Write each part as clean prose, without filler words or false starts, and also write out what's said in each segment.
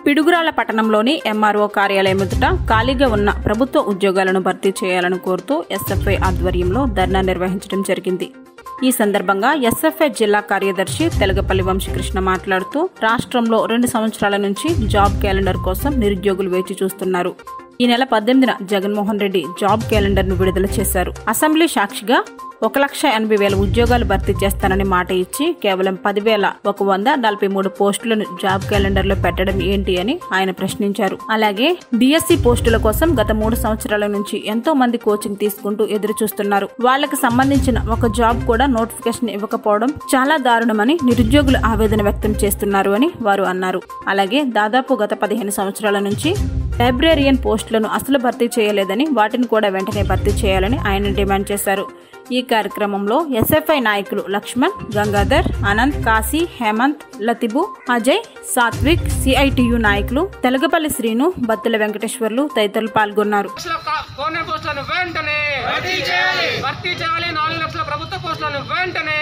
పిడుగురాళ్ల పట్టణంలోని ఎంఆర్ఓ కార్యాలయం ఎదుట ఖాళీగా ఉన్న ప్రభుత్వ ఉద్యోగాలను భర్తీ చేయాలని కోరుతూ ఎస్ఎఫ్ఐ ఆధ్వర్యంలో ధర్నా నిర్వహించడం జరిగింది. ఈ సందర్భంగా ఎస్ఎఫ్ఐ జిల్లా కార్యదర్శి తెలగపల్లి వంశీకృష్ణ మాట్లాడుతూ రాష్ట్రంలో 2 సంవత్సరాల నుంచి జాబ్ క్యాలెండర్ కోసం నిరుద్యోగులు వేచి చూస్తున్నారు. ఈ నెల 18న జగన్మోహన్ రెడ్డి జాబ్ క్యాలెండర్ ను విడుదల చేశారు. అసెంబ్లీ సాక్షిగా 1,80,000 ఉద్యోగాలు భర్తీ చేస్తానని మాట ఇచ్చి కేవలం 10,143 పోస్టులను జాబ్ క్యాలెండర్ లో పెట్టడం ఏంటి అని ఆయన ప్రశ్నించారు. అలాగే డిఎస్సి పోస్టుల కోసం గత 3 సంవత్సరాల నుంచి ఎంతో మంది కోచింగ్ తీసుకుంటూ ఎదురు చూస్తున్నారు. వాళ్లకు సంబంధించిన ఒక జాబ్ కూడా నోటిఫికేషన్ ఇవ్వకపోవడం చాలా దారుణమని నిరుద్యోగులు ఆవేదన వ్యక్తం చేస్తున్నారు అని వారు అన్నారు. అలాగే దాదాపు గత 15 సంవత్సరాల నుంచి లైబ్రేరియన్ పోస్టులను అసలు భర్తీ చేయలేదని వాటిని కూడా వెంటనే భర్తీ చేయాలని ఆయన డిమాండ్ చేశారు. ఈ కార్యక్రమంలో ఎస్ఎఫ్ఐ నాయకులు లక్ష్మణ్, గంగాధర్, అనంత్, కాశీ, హేమంత్, లతిబు, అజయ్, సాత్విక్, సిఐటియు నాయకులు తెలగపల్లి శ్రీను, బత్తుల వెంకటేశ్వర్లు తదితరులు పాల్గొన్నారు. 4 లక్షల ప్రభుత్వ పోస్టులను వెంటనే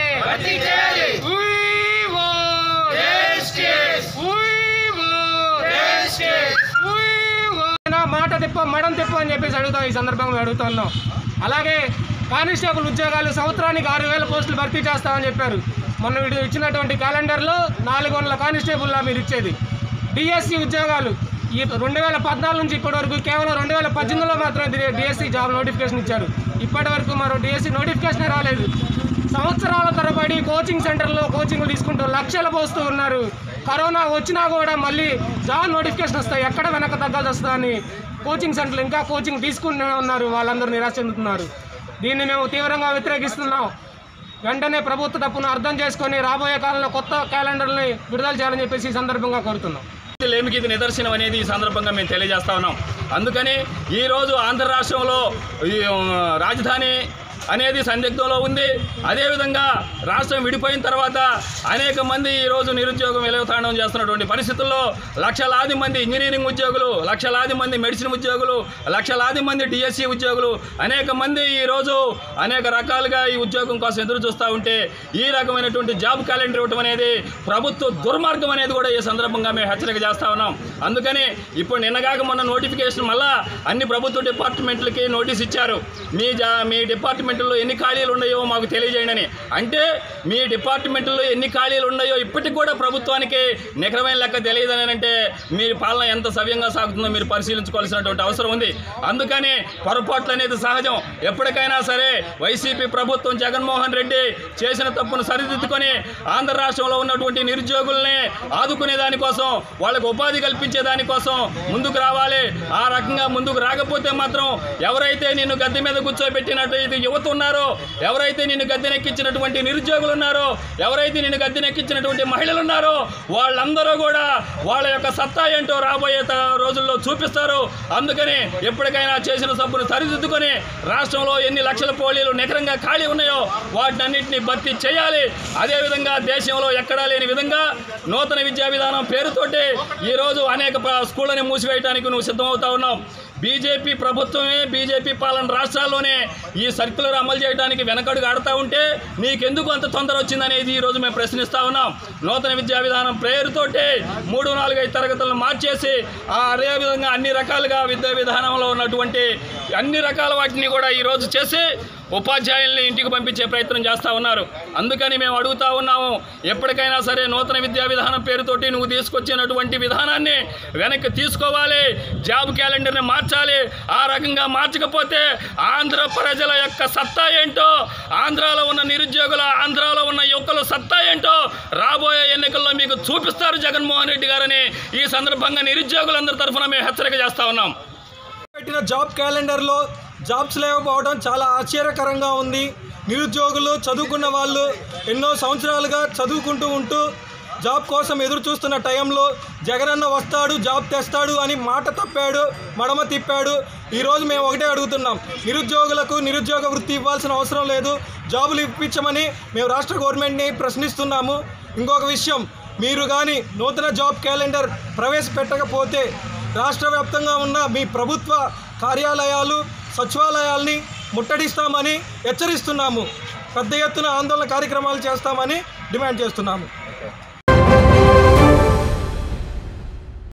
మాట తిప్ప మడం తిప్ప అని చెప్పేసి అడుగుతాం. ఈ సందర్భంగా అడుగుతున్నాం. అలాగే కానిస్టేబుల్ ఉద్యోగాలు సంవత్సరానికి 6,000 పోస్టులు భర్తీ చేస్తామని చెప్పారు. మొన్న వీడు ఇచ్చినటువంటి క్యాలెండర్లో 400 కానిస్టేబుల్లా మీరు ఇచ్చేది. డిఎస్సి ఉద్యోగాలు ఈ 2014 నుంచి ఇప్పటి వరకు కేవలం 2018లో మాత్రమే డిఎస్సి జాబ్ నోటిఫికేషన్ ఇచ్చారు. ఇప్పటి వరకు మరో డిఎస్సి నోటిఫికేషన్ రాలేదు. సంవత్సరాల తరబడి కోచింగ్ సెంటర్లో కోచింగ్లు తీసుకుంటూ లక్షలు పోస్తూ ఉన్నారు. కరోనా వచ్చినా కూడా మళ్ళీ జాబ్ నోటిఫికేషన్ వస్తాయి, ఎక్కడ వెనక తగ్గాల్సి వస్తుందని కోచింగ్ సెంటర్లు ఇంకా కోచింగ్ తీసుకుంటూనే ఉన్నారు. వాళ్ళందరూ నిరాశ చెందుతున్నారు. దీన్ని మేము తీవ్రంగా వ్యతిరేకిస్తున్నాం. వెంటనే ప్రభుత్వ తప్పును అర్థం చేసుకొని రాబోయే కాలంలో కొత్త క్యాలెండర్ని విడుదల చేయాలని చెప్పేసి ఈ సందర్భంగా కోరుతున్నాం. లేమికి ఇది నిదర్శనం అనేది ఈ సందర్భంగా మేము తెలియజేస్తా ఉన్నాం. అందుకని ఈరోజు ఆంధ్ర రాష్ట్రంలో రాజధాని అనేది సందిగ్ధంలో ఉంది. అదేవిధంగా రాష్ట్రం విడిపోయిన తర్వాత అనేక మంది ఈరోజు నిరుద్యోగం వెలువతాండం చేస్తున్నటువంటి పరిస్థితుల్లో లక్షలాది మంది ఇంజనీరింగ్ ఉద్యోగులు, లక్షలాది మంది మెడిసిన్ ఉద్యోగులు, లక్షలాది మంది డిఎస్సి ఉద్యోగులు, అనేక మంది ఈరోజు అనేక రకాలుగా ఈ ఉద్యోగం కోసం ఎదురు చూస్తూ ఉంటే ఈ రకమైనటువంటి జాబ్ క్యాలెండర్ ఇవ్వడం అనేది ప్రభుత్వ దుర్మార్గం అనేది కూడా ఈ సందర్భంగా మేము హెచ్చరిక చేస్తూ ఉన్నాం. అందుకని ఇప్పుడు నిన్నగాక మొన్న నోటిఫికేషన్ మళ్ళా అన్ని ప్రభుత్వ డిపార్ట్మెంట్లకి నోటీస్ ఇచ్చారు. మీ డిపార్ట్మెంట్లో ఎన్ని ఖాళీలు ఉన్నాయో మాకు తెలియజేయండి అని. అంటే మీ డిపార్ట్మెంట్లో ఎన్ని ఖాళీలు ఉన్నాయో ఇప్పటికి కూడా ప్రభుత్వానికి నికరమైన లెక్క తెలియదని అంటే మీ పాలన ఎంత సవ్యంగా సాగుతుందో మీరు పరిశీలించుకోవాల్సినటువంటి అవసరం ఉంది. అందుకని పొరపాట్లు అనేది సహజం. ఎప్పటికైనా సరే వైసీపీ ప్రభుత్వం జగన్మోహన్ రెడ్డి చేసిన తప్పును సరిదిద్దుకొని ఆంధ్ర రాష్ట్రంలో ఉన్నటువంటి నిరుద్యోగుల్ని ఆదుకునే దానికోసం, వాళ్ళకు ఉపాధి కల్పించే దానికోసం ముందుకు రావాలి. ఆ రకంగా ముందుకు రాకపోతే మాత్రం ఎవరైతే నిన్ను గద్దె మీద కూర్చోబెట్టినట్టు ఇది యువత ఉన్నారో, ఎవరైతే నిన్ను గద్దెనెక్కించినటువంటి నిరుద్యోగులు ఉన్నారో, ఎవరైతే నిన్ను గద్దెనెక్కించినటువంటి మహిళలు ఉన్నారో వాళ్ళందరూ కూడా వాళ్ళ యొక్క సత్తా ఏంటో రాబోయే రోజుల్లో చూపిస్తారు. అందుకని ఎప్పటికైనా చేసిన తప్పును సరిదిద్దుకొని రాష్ట్రంలో ఎన్ని లక్షల పోలీలు నికరంగా ఖాళీ ఉన్నాయో వాటినన్నింటినీ భర్తీ చేయాలి. అదేవిధంగా దేశంలో ఎక్కడా లేని విధంగా నూతన విద్యా విధానం పేరుతోటి ఈరోజు అనేక స్కూళ్ళని మూసివేయడానికి నువ్వు సిద్ధమవుతా ఉన్నావు. బీజేపీ ప్రభుత్వమే, బీజేపీ పాలన రాష్ట్రాల్లోనే ఈ సర్క్యులర్ అమలు చేయడానికి వెనకడుగు ఆడుతూ ఉంటే నీకెందుకు అంత తొందర వచ్చిందనేది ఈరోజు మేము ప్రశ్నిస్తూ ఉన్నాం. నూతన విద్యా విధానం పేరుతోటి 3, 4, 5 తరగతులను మార్చేసి అదేవిధంగా అన్ని రకాలుగా విద్యా విధానంలో ఉన్నటువంటి అన్ని రకాల వాటిని కూడా ఈరోజు చేసి ఉపాధ్యాయుల్ని ఇంటికి పంపించే ప్రయత్నం చేస్తూ ఉన్నారు. అందుకని మేము అడుగుతా ఉన్నాము, ఎప్పటికైనా సరే నూతన విద్యా విధానం పేరుతోటి నువ్వు తీసుకొచ్చినటువంటి విధానాన్ని వెనక్కి తీసుకోవాలి. జాబ్ క్యాలెండర్ని మార్చాలి. ఆ రకంగా మార్చకపోతే ఆంధ్ర ప్రజల యొక్క సత్తా ఏంటో, ఆంధ్రాలో ఉన్న నిరుద్యోగుల, ఆంధ్రాలో ఉన్న యువకుల సత్తా ఏంటో రాబోయే ఎన్నికల్లో మీకు చూపిస్తారు జగన్మోహన్ రెడ్డి గారని ఈ సందర్భంగా నిరుద్యోగులందరి తరఫున మేము హెచ్చరిక చేస్తా ఉన్నాం. పెట్టిన జాబ్ క్యాలెండర్లో జాబ్స్ లేకపోవడం చాలా ఆశ్చర్యకరంగా ఉంది. నిరుద్యోగులు, చదువుకున్న వాళ్ళు ఎన్నో సంవత్సరాలుగా చదువుకుంటూ ఉంటూ జాబ్ కోసం ఎదురు చూస్తున్న టైంలో జగనన్న వస్తాడు, జాబ్ తెస్తాడు అని మాట తప్పాడు, మడమ తిప్పాడు. ఈరోజు మేము ఒకటే అడుగుతున్నాం, నిరుద్యోగులకు నిరుద్యోగ వృత్తి ఇవ్వాల్సిన అవసరం లేదు, జాబులు ఇప్పించమని మేము రాష్ట్ర గవర్నమెంట్ని ప్రశ్నిస్తున్నాము. ఇంకొక విషయం, మీరు కానీ నూతన జాబ్ క్యాలెండర్ ప్రవేశపెట్టకపోతే రాష్ట్ర వ్యాప్తంగా ఉన్న మీ ప్రభుత్వ కార్యాలయాలు, సచివాలయాల్ని ముట్టడిస్తామని హెచ్చరిస్తున్నాము. పెద్ద ఎత్తున ఆందోళన కార్యక్రమాలు చేస్తామని డిమాండ్ చేస్తున్నాము.